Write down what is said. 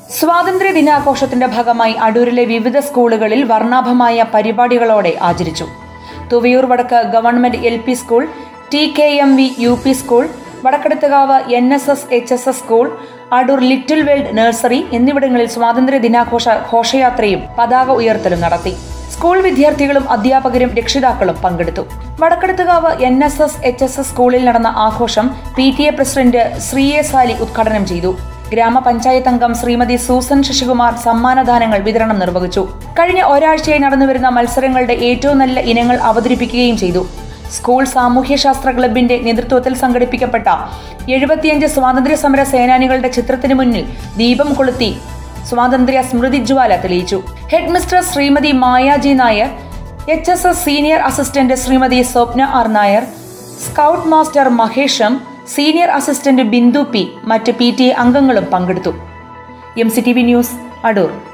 സ്വാതന്ത്ര്യ ദിനാഘോഷത്തിന്റെ ഭാഗമായി അടൂരിലെ വിവിധ സ്കൂളുകളിൽ വർണ്ണാഭമായ പരിപാടികളോടെ ആചരിച്ചു. തുവയൂർ വടക്ക് government LP school, TKMV UP school, Vadakkedathukavu NSS HSS school, Adoor little world nursery എന്നിവിടങ്ങളിൽ സ്വാതന്ത്ര്യ ദിനാഘോഷ ഘോഷയാത്രയും പതാക ഉയർത്തലും നടത്തി. സ്കൂൾ വിദ്യാർത്ഥികളും അധ്യാപകരും രക്ഷിതാക്കളും പങ്കെടുത്തു. വടക്കെടുത്തുകാവ് NSS HSS സ്കൂളിൽ നടന്ന ആഘോഷം PTA പ്രസിഡന്റ് ശ്രീയെ സാലി ഉദ്ഘാടനം ചെയ്തു. ഗ്രാമപഞ്ചായത്ത് അംഗം ശ്രീമതി സൂസൻ ശശികുമാർ സമ്മാനദാനങ്ങൾ വിതരണം നിർവഹിച്ചു. കഴിഞ്ഞ ഒരാഴ്ചയായി നടന്നുവരുന്ന മത്സരങ്ങളുടെ ഏറ്റവും നല്ല ഇനങ്ങൾ അവതരിപ്പിക്കുകയും ചെയ്തു. സ്കൂൾ സാമൂഹ്യശാസ്ത്ര ക്ലബിന്റെ നേതൃത്വത്തിൽ സംഘടിപ്പിക്കപ്പെട്ട 75 സ്വാതന്ത്ര്യ സമര സേനാനികളുടെ ചിത്രത്തിന് മുന്നിൽ ദീപം കൊളുത്തി സ്വാതന്ത്ര്യ സ്മൃതി ജ്വാല തെളിയിച്ചു. Headmistress Srimathi Mayaji Nair, HSS senior assistant Srimathi Swapna R Nair, scout master മഹേഷം, സീനിയർ അസിസ്റ്റന്റ് ബിന്ദു P, മറ്റ് PTA അംഗങ്ങളും പങ്കെടുത്തു. MCTV news, Adoor.